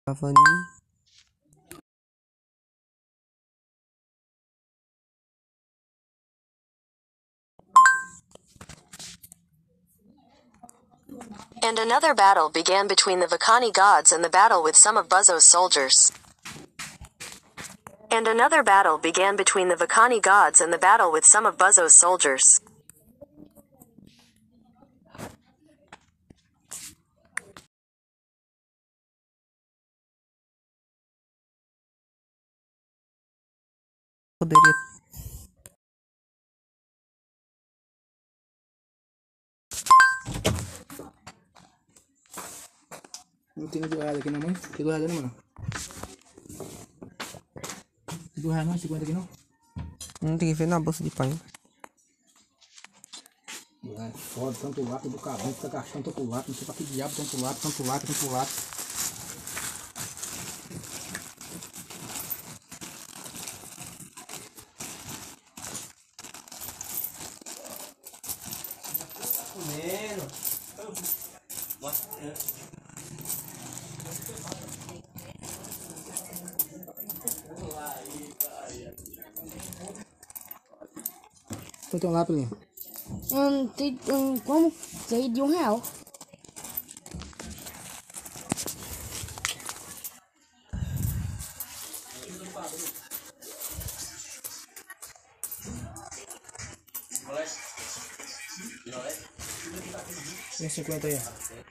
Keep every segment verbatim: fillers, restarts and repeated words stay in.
Cavani. And another battle began between the Vakani gods and the battle with some of Buzzo's soldiers. And another battle began between the Vakani gods and the battle with some of Buzzo's soldiers. Poderia. Não tem do reais aqui não, mãe? Tem do reais não, mano? Tem do reais não? cinquenta aqui não? Não tem que ver na bolsa de pai. É foda, tanto lápis do cabelo, fica gastando tanto lápis, não sei pra que diabo, tanto lápis, tanto lápis, tanto lápis. Então tem um lápis ali. Hum, tem, hum, como? Isso aí de um real. Tem cinquenta aí.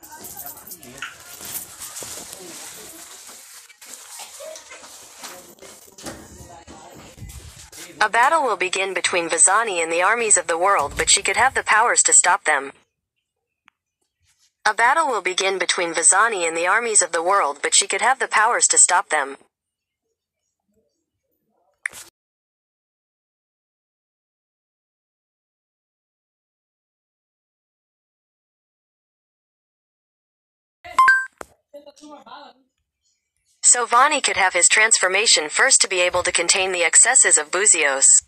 A battle will begin between Vazani and the armies of the world, but she could have the powers to stop them. A battle will begin between Vazani and the armies of the world, but she could have the powers to stop them. So Vani could have his transformation first to be able to contain the excesses of Buzios.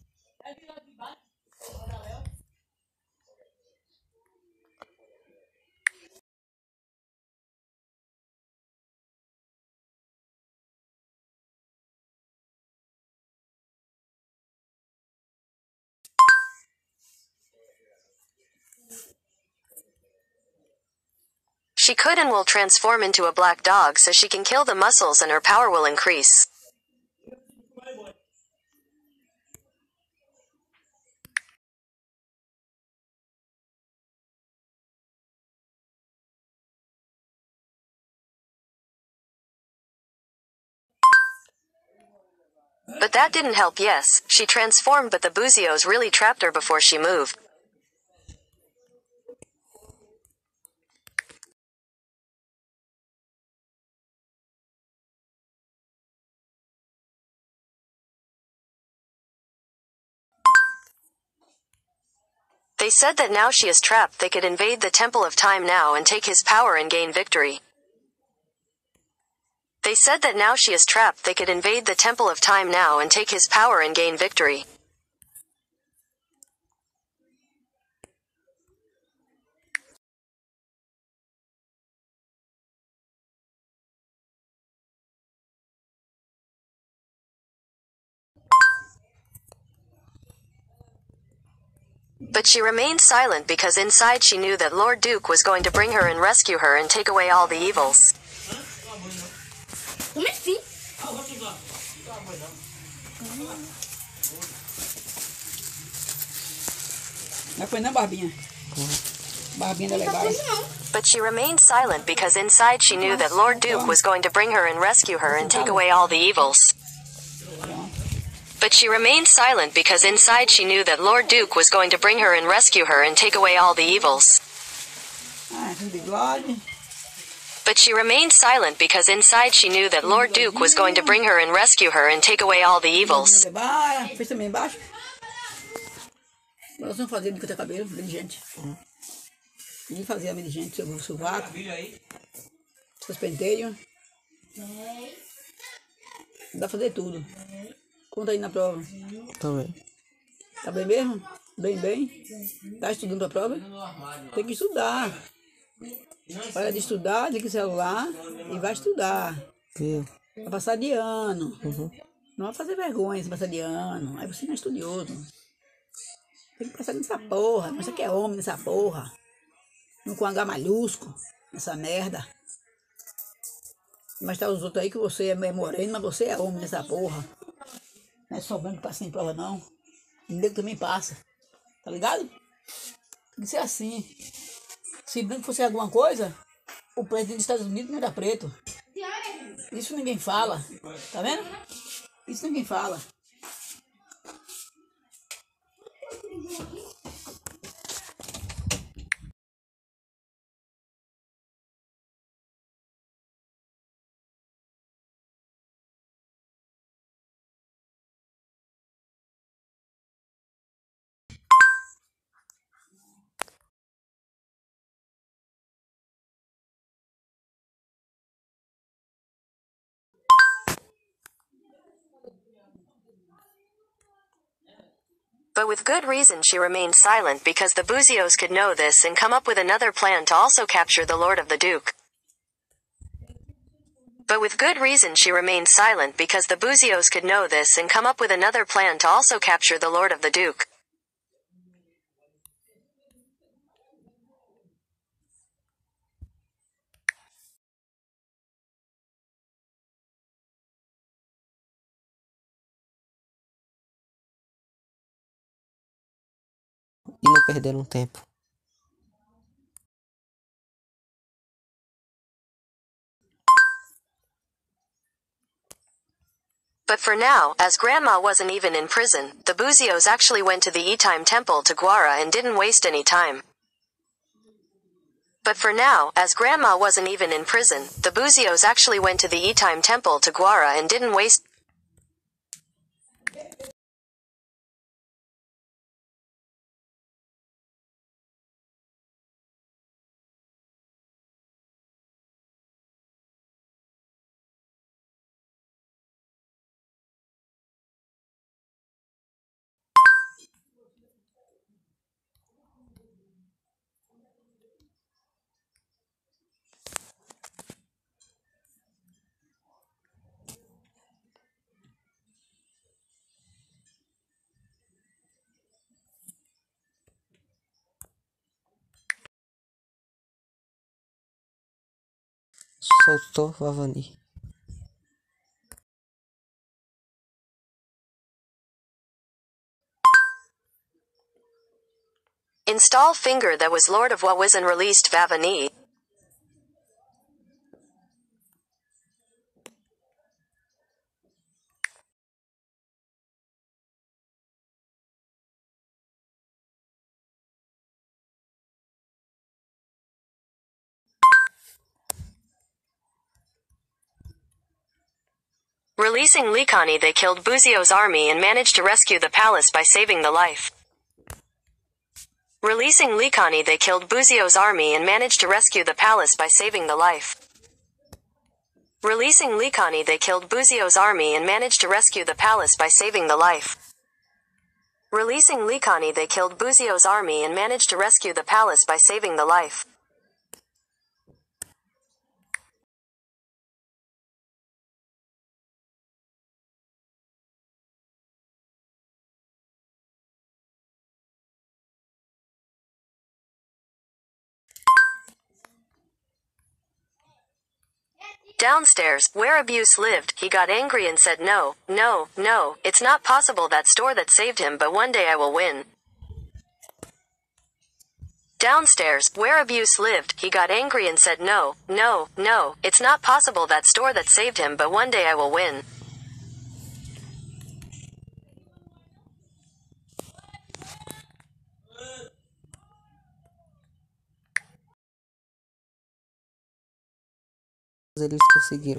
She could and will transform into a black dog so she can kill the muscles and her power will increase. But that didn't help. Yes, she transformed, but the Buzios really trapped her before she moved. They said that now she is trapped, they could invade the Temple of Time now and take his power and gain victory. They said that now she is trapped, they could invade the Temple of Time now and take his power and gain victory. But she remained silent because inside she knew that Lord Duke was going to bring her and rescue her and take away all the evils. Como assim? Não foi na barbinha. Barbinha dela é baixa. But she remained silent because inside she knew that Lord Duke was going to bring her and rescue her and take away all the evils. But she remained silent because inside she knew that Lord Duke was going to bring her and rescue her and take away all the evils. But she remained silent because inside she knew that Lord Duke was going to bring her and rescue her and take away all the evils. Fez também embaixo. Nós vamos fazer de cortar cabelo, inteligente. E fazer a inteligente, seu sovaco, seus penteios. Dá pra fazer tudo. Conta aí na prova. Tá bem. Tá bem mesmo? Bem, bem? Tá estudando pra prova? Tem que estudar. Para de estudar, liga o celular e vai estudar. Viu? Vai passar de ano. Uhum. Não vai fazer vergonha se passar de ano. Aí você não é estudioso. Tem que passar nessa porra. Você que é homem nessa porra. Não com H malhusco. Nessa merda. Mas tá os outros aí que você é moreno, mas você é homem nessa porra. Não é só branco que passa em prova, não. E negro também passa. Tá ligado? Tem que ser assim. Se branco fosse alguma coisa, o presidente dos Estados Unidos não era preto. Isso ninguém fala. Tá vendo? Isso ninguém fala. But with good reason she remained silent because the Buzios could know this and come up with another plan to also capture the Lord of the Duke. But with good reason she remained silent because the Buzios could know this and come up with another plan to also capture the Lord of the Duke. E não perderam tempo. But for now, as Grandma wasn't even in prison, the Buzios actually went to the Etime Temple to Guara and didn't waste any time. But for now, as Grandma wasn't even in prison, the Buzios actually went to the Etime Temple to Guara and didn't waste Soltou Vavani. install finger that was Lord of what was and released Vavani. Releasing Likani, they killed Buzio's army and managed to rescue the palace by saving the life. Releasing Likani, they killed Buzio's army and managed to rescue the palace by saving the life. Releasing Likani, they killed Buzio's army and managed to rescue the palace by saving the life. Releasing Likani, they killed Buzio's army and managed to rescue the palace by saving the life. Downstairs, where Abuse lived, he got angry and said no, no, no, it's not possible that store that saved him, but one day I will win. Downstairs, where Abuse lived, he got angry and said no, no, no, it's not possible that store that saved him, but one day I will win. Eles conseguiram.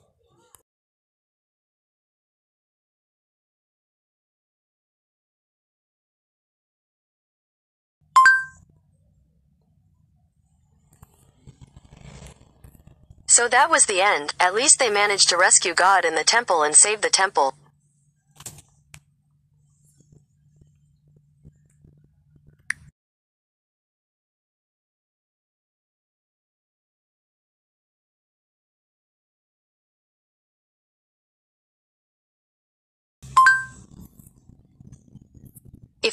So that was the end. At least they managed to rescue God in the temple and save the temple.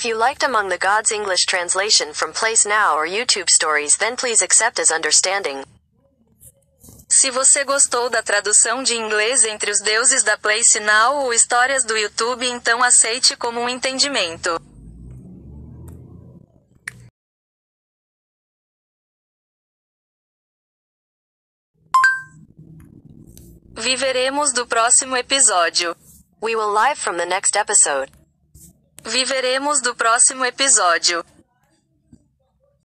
If you liked Among the Gods English translation from Place Now or YouTube Stories, then please accept as understanding. Se você gostou da tradução de inglês Entre os Deuses da Place Now ou Histórias do YouTube, então aceite como um entendimento. Viveremos do próximo episódio. We will live from the next episode. Viveremos do próximo episódio.